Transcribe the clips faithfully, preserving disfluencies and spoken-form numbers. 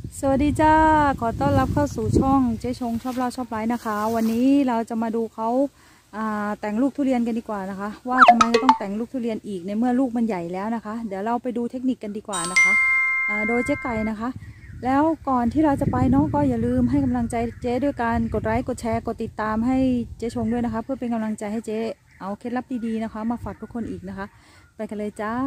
สวัสดีจ้าขอต้อนรับเข้าสู่ช่องเจ๊ชงชอบเล่าชอบไลฟ์นะคะวันนี้เราจะมาดูเขาแต่งลูกทุเรียนกันดีกว่านะคะว่าทำไมต้องแต่งลูกทุเรียนอีกในเมื่อลูกมันใหญ่แล้วนะคะเดี๋ยวเราไปดูเทคนิคกันดีกว่านะคะโดยเจ๊ไก่นะคะแล้วก่อนที่เราจะไปเนาะก็อย่าลืมให้กำลังใจเจ๊ด้วยการกดไลค์กดแชร์กดติดตามให้เจ๊ชงด้วยนะคะเพื่อเป็นกำลังใจให้เจ๊เอาเคล็ดลับดีๆนะคะมาฝากทุกคนอีกนะคะไปกันเลยจ้า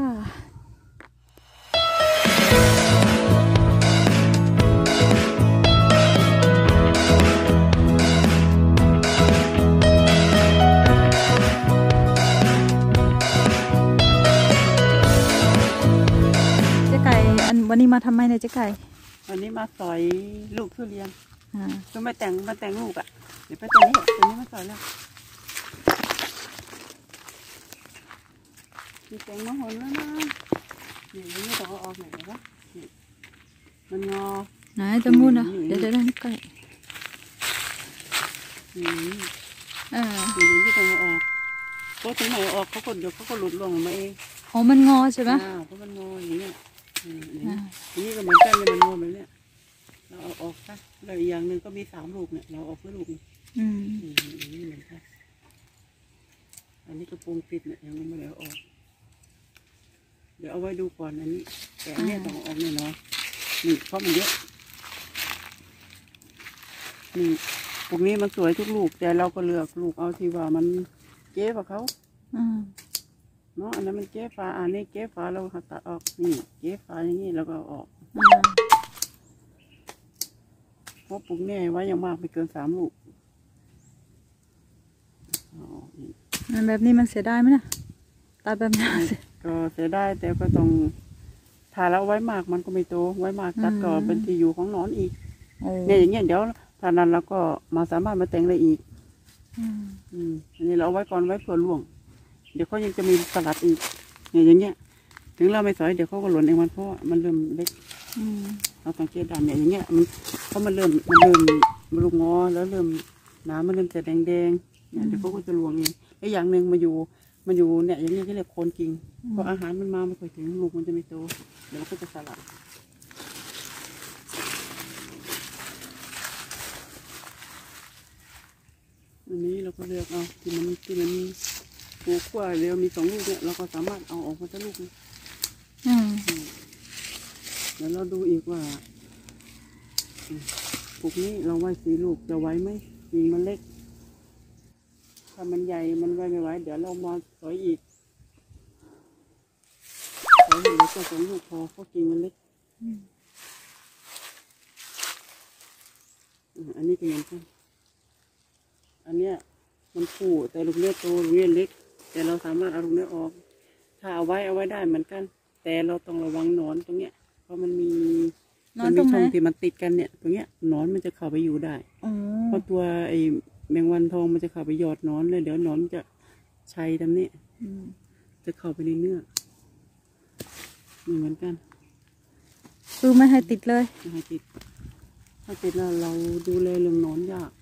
วันนี้มาทำไมเนี่ยเจ๊ไก่วันนี้มาสอยลูกทุเรียนก็มาแต่งมาแต่งลูกอ่ะเดี๋ยวไปตัวนี้ตัวนี้มาสอยแล้วมีแต่งมะฮุนแล้วนะนี่นี่ต้องเอาออกไหนวะนี่มันงอไหนจะมุนอ่ะเดี๋ยวเดี๋ยวนี่ไก่นี่อ่านี่นี่ต้องเอาออกเพราะถึงไหนออกเขาก็เดี๋ยวเขาก็หลุดลงมาเองอ๋อมันงอใช่ไหมอ่าเพราะมันงออย่างเงี้ยนี่ก็เหมือนกันเลยมันงอแบบเนี้ยเราเอาออกซะแล้วอีกอย่างหนึ่งก็มีสามลูกเนี่ยเราออกเพื่อลูกอืมนี่เหมือนกันอันนี้กระโปรงปิดเนี่ยยังไม่ได้ออกเดี๋ยวเอาไว้ดูก่อนอันนี้แต่อันนี้ต้องออกแน่นอนนี่เพราะมันเยอะนี่พวกนี้มันสวยทุกลูกแต่เราก็เลือกลูกเอาที่ว่ามันเจ๊กับเขาเนาะอันนั้นมันเจ๊ฟ้าอันนี้เจ๊ฟ้าเราตัดออกนี่เจ๊ฟ้าอย่างนี้เราก็ออกเพราะปลูกแน่ไว้อย่างมากไม่เกินสามลูกมันแบบนี้มันเสียดายไหมนะตัดแบบนี้ก็เสียดายแต่ก็ต้องถ้าเราไว้มากมันก็ไม่โตไว้มากตัดก็เป็นที่อยู่ของนอนอีกเนี่ยอย่างเงี้ยเดี๋ยวถ้านั้นเราก็มาสามารถมาแต่งได้อีกอืมอันนี้เราเอาไว้ก่อนไว้เผื่อล่วงเดี๋ยวเขายังจะมีสลัดอีกเนี่ยอย่างเงี้ยถึงเราไม่สอยเดี๋ยวเขาก็หล่นเองมันเพราะมันเริ่มเล็กเราต้องเจี๊ยดำเนี่ยอย่างเงี้ยมันเพราะมันเริ่มมันเริ่มมันลูกงอแล้วเริ่มน้ำมันเริ่มจะแดงแดงเนี่ยเดี๋ยวเขาก็จะรวงเองแล้วอย่างหนึ่งมาอยู่มาอยู่เนี่ยอย่างเงี้ยที่เรียกโคนกิ่งพออาหารมันมาไม่ค่อยถึงลูกมันจะไม่โตเดี๋ยวก็จะสลัดอันนี้เราก็เลือกเอาที่มันที่มันปลูกขั้วเร็วมีสองลูกเนี่ยเราก็สามารถเอาออกมาสักลูกเดี๋ยวเราดูอีกว่าปลูกนี้เราไว้สี่ลูกจะไว้ไหมกิ่งมันเล็กถ้ามันใหญ่มันไว้ไม่ไหวเดี๋ยวเรามาสอยอีกสอยเหลือแค่สองลูกพอเพราะกิ่งมันเล็กอันนี้ก็เหมือนกันอันเนี้ยมันขู่แต่ลูกเลี้ยโตลูกเลี้ยเล็กแต่เราสามารถเอาลูกเลี้ยออกถ้าเอาไว้เอาไว้ได้เหมือนกันแต่เราต้องระวังหนอนตรงเนี้ยเพราะมันมีมันมีช่องที่มันติดกันเนี่ยตรงเนี้ยหนอนมันจะเข้าไปอยู่ได้เพราะตัวไอ้แมงวันทองมันจะเข้าไปหยอดหนอนเลยเดี๋ยวหนอนจะชัยตรงนี้จะเข้าไปในเนื้อเหมือนกันคือไม่ให้ติดเลยไม่ให้ติดถ้าติดแล้วเราดูแลเรื่องหนอนยาก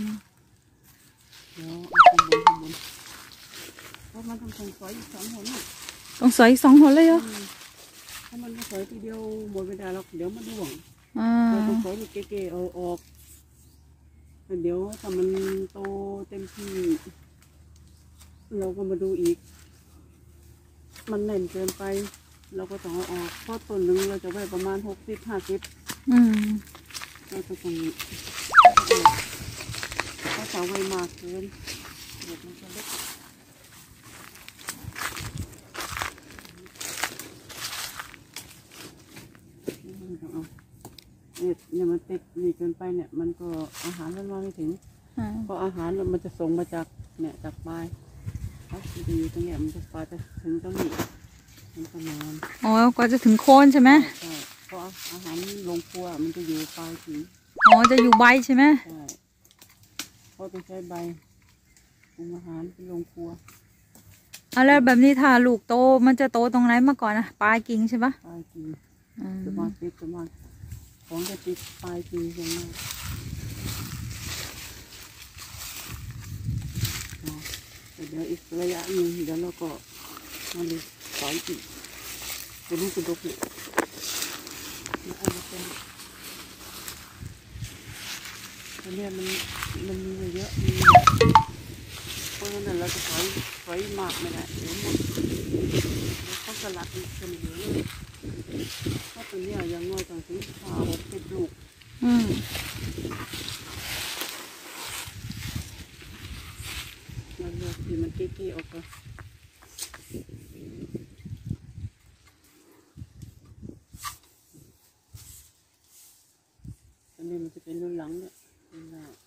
แล้วเอาข้างบนข้างบนเพราะมันต้องสอยอีกสองหนต้องสอยอีกสองหนเลยเหรอถ้ามันสอยทีเดียวหมดเวลาเราเดี๋ยวมันร่วงเราต้องสอยลูกเก๋ๆเอาออกเดี๋ยวถ้ามันโตเต็มที่เราก็มาดูอีกมันแน่นเกินไปเราก็ต้องเอาออกเพราะต้นหนึ่งเราจะไว้ประมาณหกสิบห้าสิบเราจะต้องถ้าเสาไว้มากเกินเด็กมันจะเล็กเนี่ยเนี่ยมันติดนี่เกินไปเนี่ยมันก็อาหารมันมาไม่ถึงเพราะอาหารมันจะส่งมาจากเนี่ยจากปลายเขาจะอยู่ตรงเนี้ยมันจะปลายจะถึงตรงนี้มันก็นานอ๋อกว่าจะถึงโคนใช่ไหมใช่เพราะอาหารลงครัวมันจะอยู่ปลายถึงอ๋อจะอยู่ใบใช่ไหมใช่เพราะต้องใช้ใบปรุงอาหารเป็นลงครัวอ่ะแล้วแบบนี้ถ้าลูกโตมันจะโตตรงไหนมาก่อนนะปลายกิ่งใช่ปะปลายกิ่งจะมาติดจะมาของจะติดปลายกิ่งอย่างนี้เดี๋ยวอีกระยะหนึ่งเดี๋ยวเราก็มาดูสอยกิ่งเป็นลูกกระดกเนี่ยอันนี้เป็นเนี่ยมันมันมีเยอะมีเพราะฉะนั้นเราจะถอยถอยมากไม่ได้เดี๋ยวหมดแล้วเขาสลัดอีกคนเดียวเลยเพราะตัวเนี้ยยังน้อยต้องถึงห้าหกสิบลูกอืมเราเลือกที่มันเก๊ๆออกไปอันนี้มันจะเป็นรุ่นหลังเนี่ยรุ่นหน้า